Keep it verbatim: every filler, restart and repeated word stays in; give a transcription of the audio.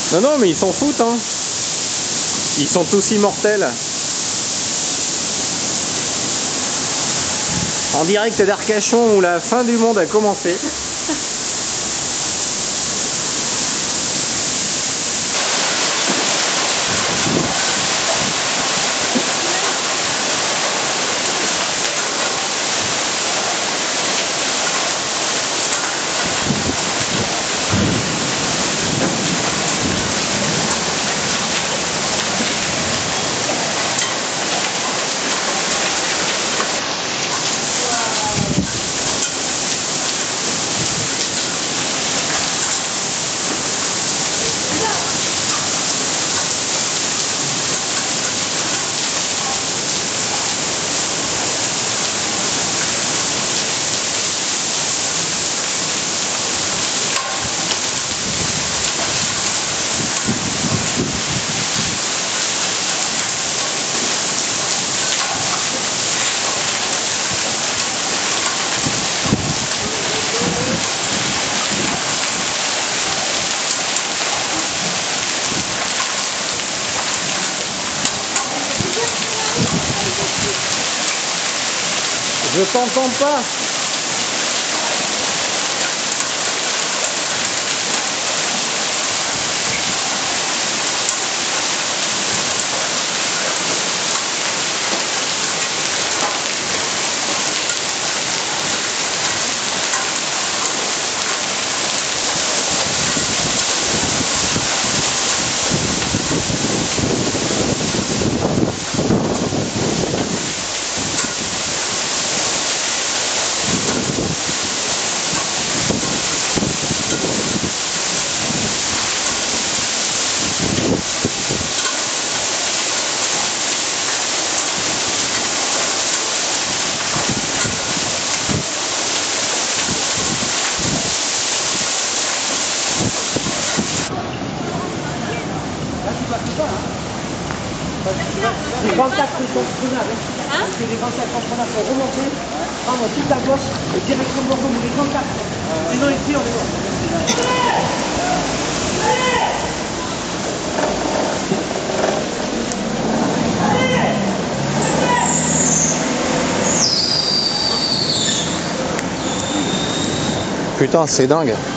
Non, non, mais ils s'en foutent, hein. Ils sont tous immortels. En direct d'Arcachon où la fin du monde a commencé. Je t'entends pas. Les vingt-quatre entrepreneurs, hein, parce que les vingt-quatre entrepreneurs sont remontés, prendre toute la gauche et direction de Bordeaux, les vingt-quatre. Sinon ici on est mort. Putain, c'est dingue.